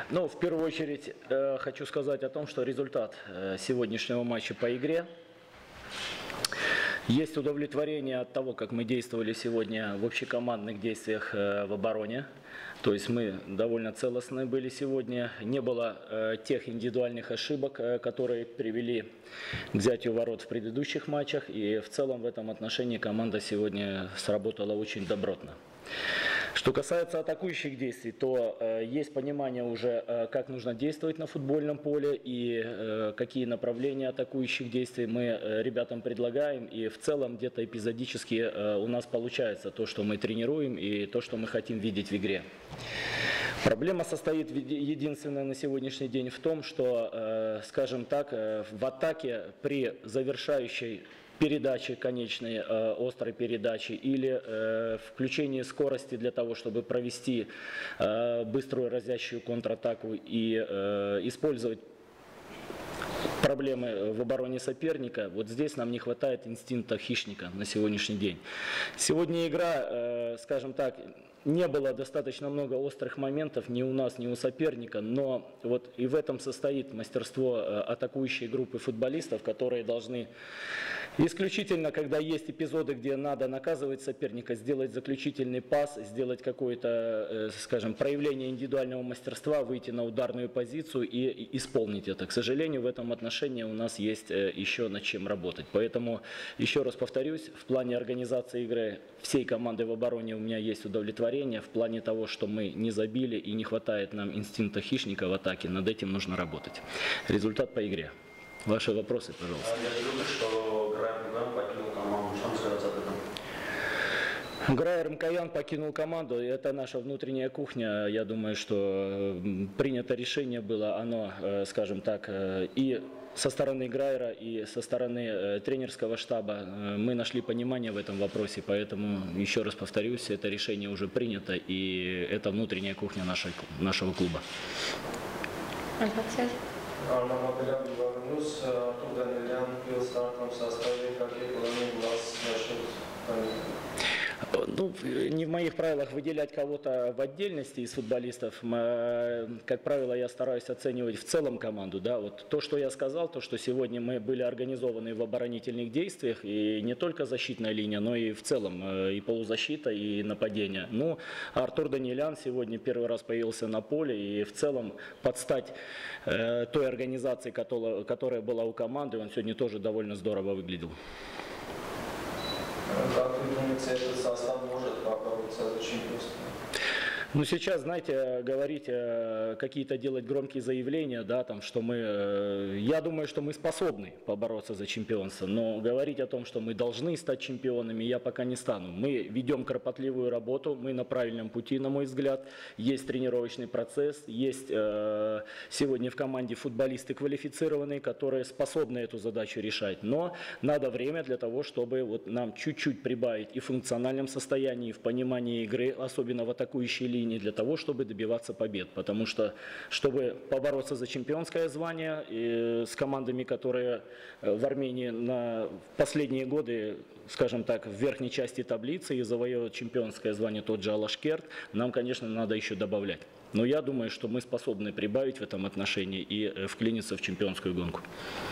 Ну, в первую очередь хочу сказать о том, что результат сегодняшнего матча по игре. Есть удовлетворение от того, как мы действовали сегодня в общекомандных действиях в обороне. То есть мы довольно целостны были сегодня. Не было тех индивидуальных ошибок, которые привели к взятию ворот в предыдущих матчах. И в целом в этом отношении команда сегодня сработала очень добротно. Что касается атакующих действий, то есть понимание уже, как нужно действовать на футбольном поле и какие направления атакующих действий мы ребятам предлагаем. И в целом где-то эпизодически у нас получается то, что мы тренируем и то, что мы хотим видеть в игре. Проблема состоит единственная на сегодняшний день в том, что, скажем так, в атаке при завершающей передачи конечной, острой передачи или включение скорости для того, чтобы провести быструю разящую контратаку и использовать проблемы в обороне соперника, вот здесь нам не хватает инстинкта хищника на сегодняшний день. Сегодня игра, скажем так, не было достаточно много острых моментов ни у нас, ни у соперника, но вот и в этом состоит мастерство атакующей группы футболистов, которые должны исключительно, когда есть эпизоды, где надо наказывать соперника, сделать заключительный пас, сделать какое-то, скажем, проявление индивидуального мастерства, выйти на ударную позицию и исполнить это. К сожалению, в этом отношении у нас есть еще над чем работать. Поэтому, еще раз повторюсь, в плане организации игры всей команды в обороне у меня есть удовлетворение. В плане того, что мы не забили и не хватает нам инстинкта хищника в атаке, над этим нужно работать. Результат по игре. Ваши вопросы, пожалуйста. Я слышал, что Грайер Мкоян покинул команду. Что сказать об этом? Грайер Мкоян покинул команду. Это наша внутренняя кухня. Я думаю, что принято решение было, оно, скажем так, и со стороны Грайера, и со стороны тренерского штаба мы нашли понимание в этом вопросе. Поэтому, еще раз повторюсь, это решение уже принято, и это внутренняя кухня нашего клуба. Arna Material Беларусь, Артур Данилян пил в стартовом составе, какие планы у вас насчет? Ну, не в моих правилах выделять кого-то в отдельности из футболистов. Как правило, я стараюсь оценивать в целом команду. Да? Вот то, что я сказал, то, что сегодня мы были организованы в оборонительных действиях, и не только защитная линия, но и в целом и полузащита, и нападение. Ну, Артур Данилян сегодня первый раз появился на поле, и в целом под стать той организации, которая была у команды, он сегодня тоже довольно здорово выглядел. Как вы думаете, этот состав может побороться за чемпионство? Ну, сейчас, знаете, говорить, какие-то делать громкие заявления, да, там, что мы, я думаю, что мы способны побороться за чемпионство, но говорить о том, что мы должны стать чемпионами, я пока не стану. Мы ведем кропотливую работу, мы на правильном пути, на мой взгляд, есть тренировочный процесс, есть сегодня в команде футболисты квалифицированные, которые способны эту задачу решать, но надо время для того, чтобы вот нам чуть-чуть прибавить и в функциональном состоянии, и в понимании игры, особенно в атакующей линии, для того, чтобы добиваться побед. Потому что, чтобы побороться за чемпионское звание с командами, которые в Армении на последние годы, скажем так, в верхней части таблицы и завоевывают чемпионское звание тот же Алашкерт, нам, конечно, надо еще добавлять. Но я думаю, что мы способны прибавить в этом отношении и вклиниться в чемпионскую гонку.